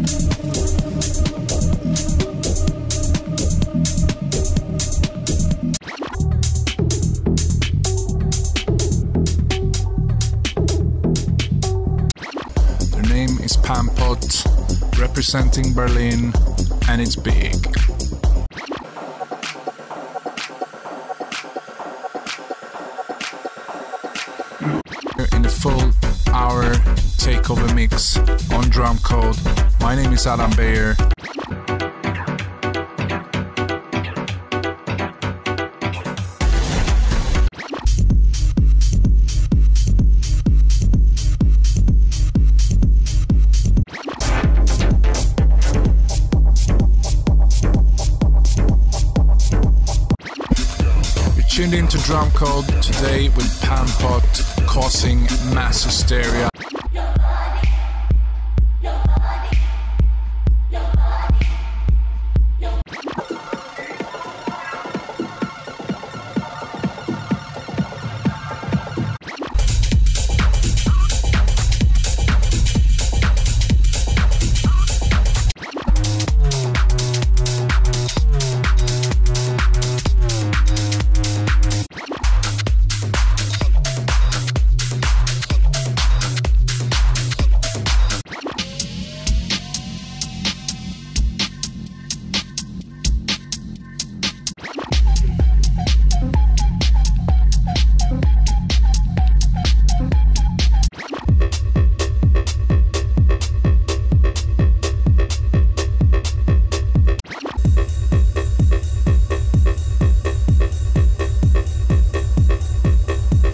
Their name is Pampot, representing Berlin, and it's big. In the full hour takeover mix on Drum Code. My name is Adam Beyer. You're tuned into Drum Code today with Pampot causing mass hysteria